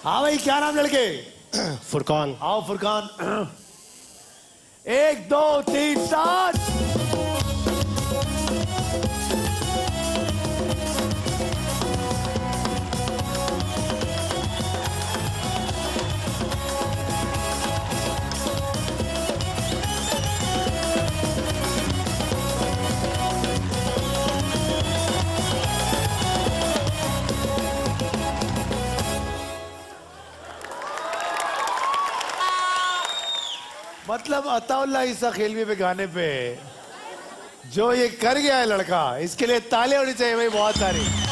हाँ भाई, क्या नाम लड़के? फुरकान। आओ फुरकान। 1 2 3 4। मतलब अताउल्ला ईसा खेलवी पे गाने पे जो ये कर गया है लड़का, इसके लिए ताले होनी चाहिए भाई बहुत सारी।